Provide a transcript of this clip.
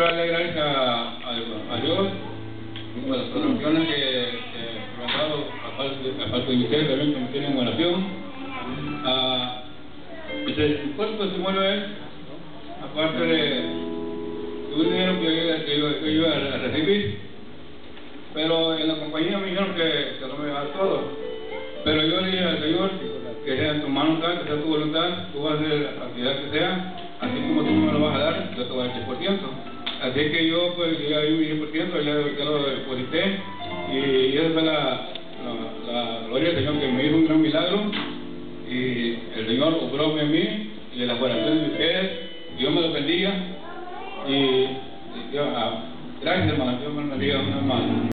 darle gracias a Dios por las oraciones que me han dado, aparte de ustedes también que me tienen en oración. El cuarto testimonio es, aparte de un dinero que yo iba a recibir, pero en la compañía me dijeron que no me iba a dar todo. Pero yo le dije al Señor que sea en tu mano, que sea tu voluntad, tú vas a hacer la cantidad que sea, así como tú me lo vas a dar, yo te voy a dar 10%. Así que yo pues ya di un 10%, ya lo deposité, y esa fue la gloria del Señor, que me hizo un gran milagro, y el Señor obró en mí y en las oraciones de ustedes. Dios me lo bendiga, y Dios, gracias hermano, Dios me lo bendiga una más.